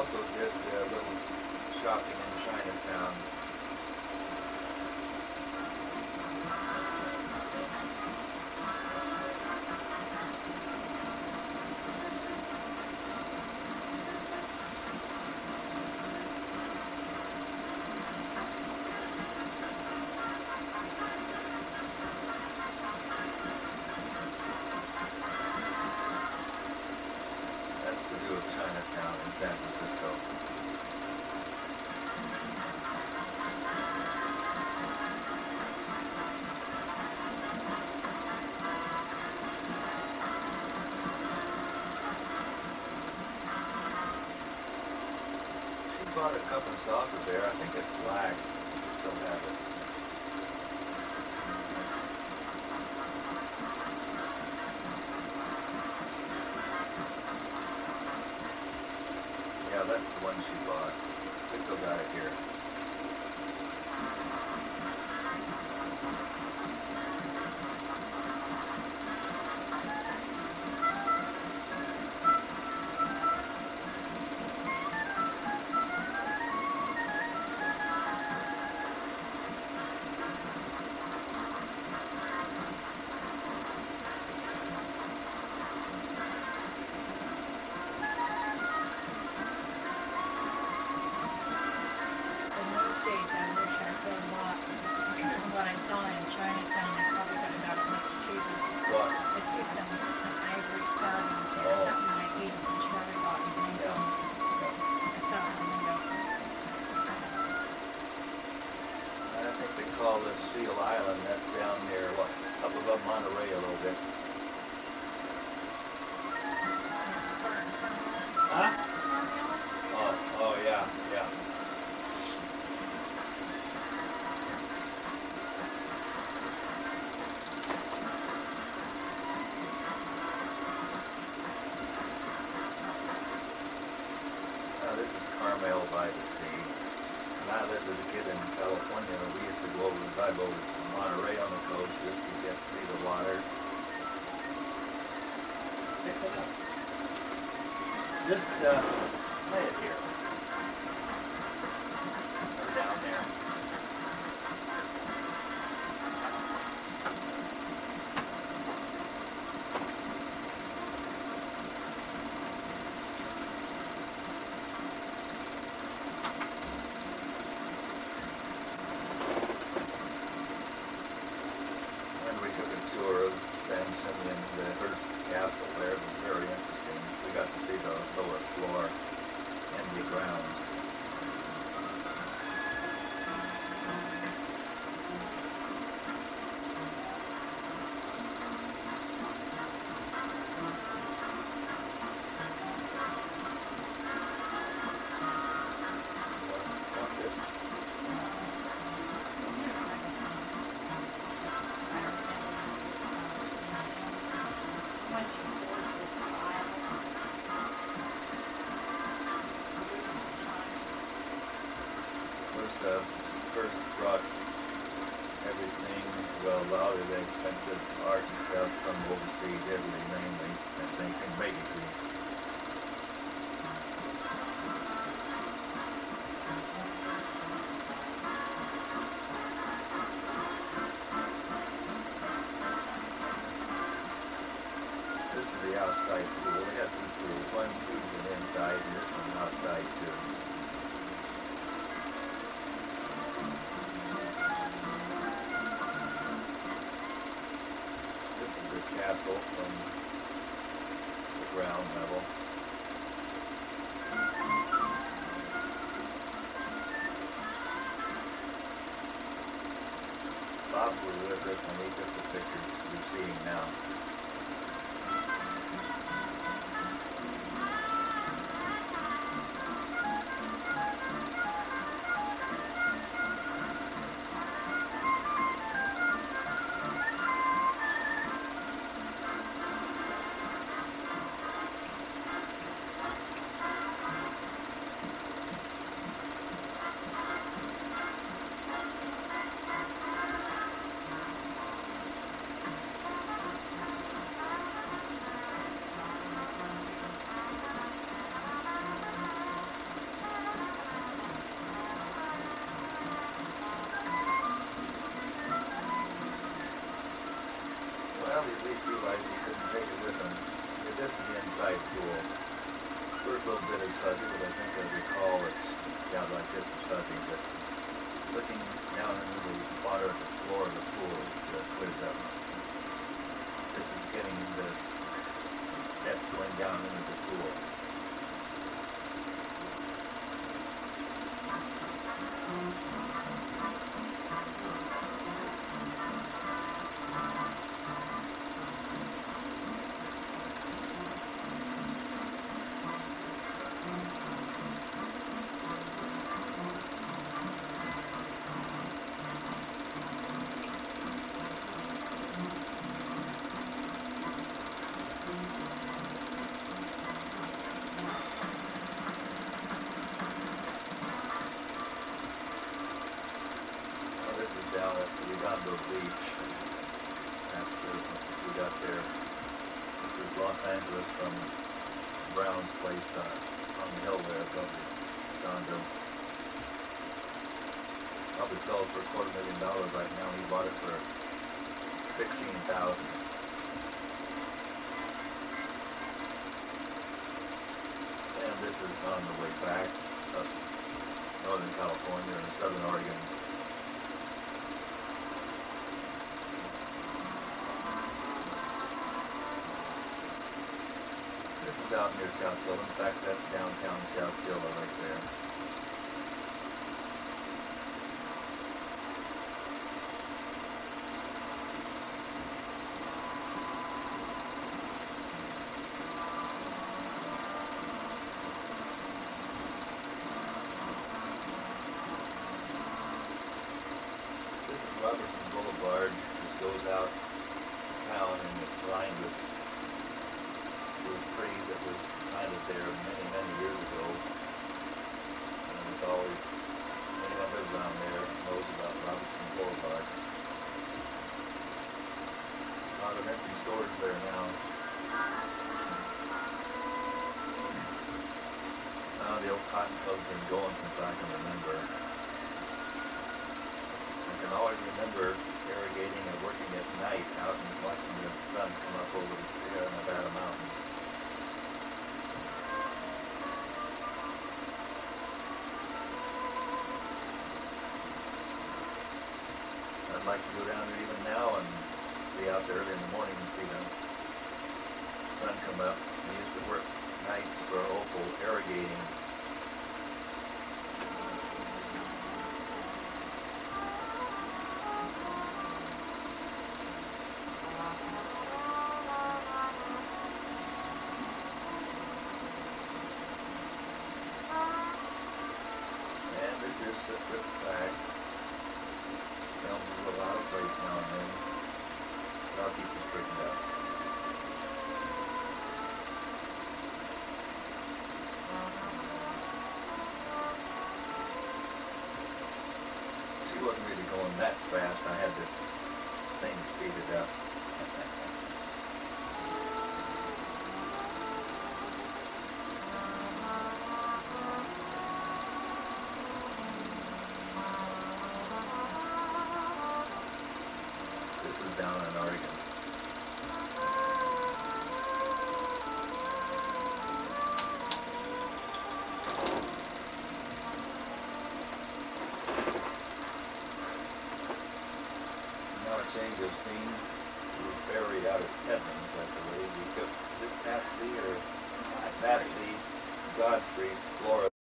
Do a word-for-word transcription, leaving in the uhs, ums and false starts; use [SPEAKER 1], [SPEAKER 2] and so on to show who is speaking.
[SPEAKER 1] also did a little shopping in Chinatown. That's the view of Chinatown in San Francisco. She bought a cup of saucer there. I think it's black. Still have it. Yeah, that's the one she bought. We still got it here.
[SPEAKER 2] What I saw in Chinatown, I probably could have got it much cheaper.
[SPEAKER 1] What?
[SPEAKER 2] I see some, some ivory carvings there,
[SPEAKER 1] Oh.
[SPEAKER 2] something like even from Cherry Bot in Hong
[SPEAKER 1] Yeah.
[SPEAKER 2] Kong. I saw it in the window.
[SPEAKER 1] I think they call this Seal Island. That's down near, what, up above Monterey a little bit. Huh? Oh, oh yeah, yeah. Now this is Carmel by the sea. When I lived as a kid in California, we used to go over, drive over to Monterey on the coast just to get to see the water. Pick it up. Just uh, lay it here. Or down there. And we took a tour of San Simeon, the Hearst Castle there. It was very interesting. We got to see the lower floor and the grounds. Want this? Was uh, first brought everything, well, a lot of the expensive art stuff from overseas, Italy mainly, I think, and maybe Greece. This is the outside pool. We have two pools. One pools an inside and this one outside too. This is the castle from the ground level. Bob was with us and he took the pictures you're seeing now. tide pool. First little bit is fuzzy, but I think I recall it's down like this is fuzzy, but looking down into the water at the floor of the pool, it uh, clears up. This is getting the depth going down into the pool. This is down at the Redondo Beach after we got there. This is Los Angeles from Brown's place uh, on the hill there above the Redondo. Probably sold for a quarter million dollars right now. He bought it for sixteen thousand. And this is on the way back up Northern California and Southern Oregon. This is out near Chowchilla. In fact, that's downtown Chowchilla right there. This is Robertson Boulevard. This goes out town and it's lined with those trees that was planted there many, many years ago. And it's always, anyone who lives around there knows about Robertson Boulevard. A lot of empty storage there now. Uh, the old cotton club's been going since I can remember. I can always remember irrigating and working at night out and watching the sun come up over the Sierra Nevada mountains. I'd like to go down there even now and be out there early in the morning and see the sun come up. We used to work nights for Opal irrigating. And this is a trip back. Films a little out of place now and then, but I'll keep it straightened out. She wasn't really going that fast. I had the thing speeded up. This is down in Oregon. Now a change of scene. We were buried out at Edmonds, I believe. We took this Patsy or Patsy, Godfrey, Florida.